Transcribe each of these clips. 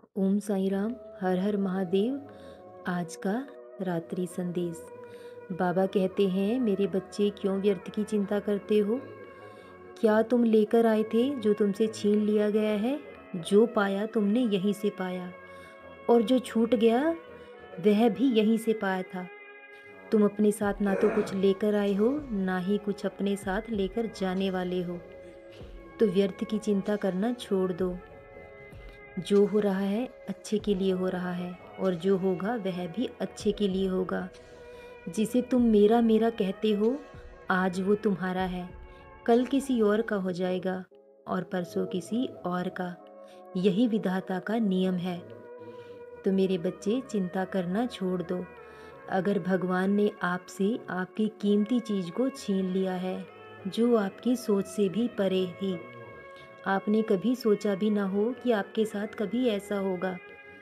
ओम साईं राम, हर हर महादेव। आज का रात्रि संदेश। बाबा कहते हैं, मेरे बच्चे क्यों व्यर्थ की चिंता करते हो? क्या तुम लेकर आए थे जो तुमसे छीन लिया गया है? जो पाया तुमने यहीं से पाया, और जो छूट गया वह भी यहीं से पाया था। तुम अपने साथ ना तो कुछ लेकर आए हो, ना ही कुछ अपने साथ लेकर जाने वाले हो। तो व्यर्थ की चिंता करना छोड़ दो। जो हो रहा है अच्छे के लिए हो रहा है, और जो होगा वह भी अच्छे के लिए होगा। जिसे तुम मेरा मेरा कहते हो, आज वो तुम्हारा है, कल किसी और का हो जाएगा, और परसों किसी और का। यही विधाता का नियम है। तो मेरे बच्चे, चिंता करना छोड़ दो। अगर भगवान ने आपसे आपकी कीमती चीज़ को छीन लिया है, जो आपकी सोच से भी परे थी, आपने कभी सोचा भी ना हो कि आपके साथ कभी ऐसा होगा,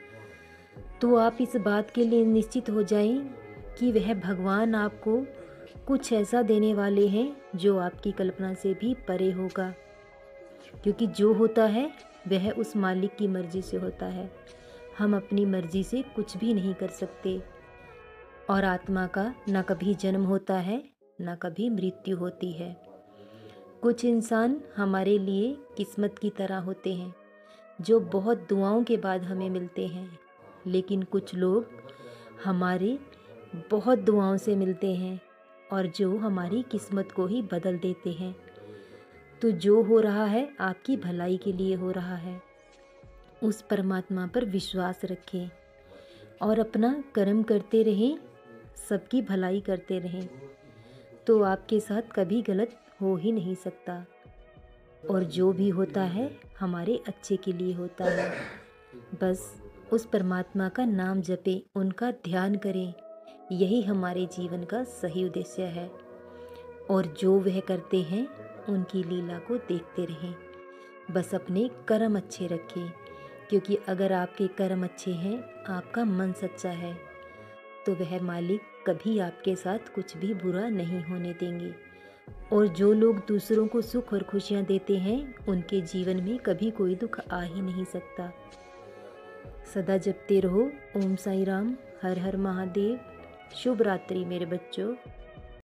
तो आप इस बात के लिए निश्चित हो जाएं कि वह भगवान आपको कुछ ऐसा देने वाले हैं जो आपकी कल्पना से भी परे होगा। क्योंकि जो होता है वह उस मालिक की मर्जी से होता है। हम अपनी मर्जी से कुछ भी नहीं कर सकते। और आत्मा का ना कभी जन्म होता है, ना कभी मृत्यु होती है। कुछ इंसान हमारे लिए किस्मत की तरह होते हैं, जो बहुत दुआओं के बाद हमें मिलते हैं। लेकिन कुछ लोग हमारे बहुत दुआओं से मिलते हैं, और जो हमारी किस्मत को ही बदल देते हैं। तो जो हो रहा है आपकी भलाई के लिए हो रहा है। उस परमात्मा पर विश्वास रखें और अपना कर्म करते रहें, सबकी भलाई करते रहें। तो आपके साथ कभी गलत हो ही नहीं सकता। और जो भी होता है हमारे अच्छे के लिए होता है। बस उस परमात्मा का नाम जपें, उनका ध्यान करें। यही हमारे जीवन का सही उद्देश्य है। और जो वह करते हैं उनकी लीला को देखते रहें। बस अपने कर्म अच्छे रखें, क्योंकि अगर आपके कर्म अच्छे हैं, आपका मन सच्चा है, तो वह मालिक कभी आपके साथ कुछ भी बुरा नहीं होने देंगे। और जो लोग दूसरों को सुख और खुशियाँ देते हैं, उनके जीवन में कभी कोई दुख आ ही नहीं सकता। सदा जपते रहो ओम साईं राम, हर हर महादेव। शुभ रात्रि मेरे बच्चों।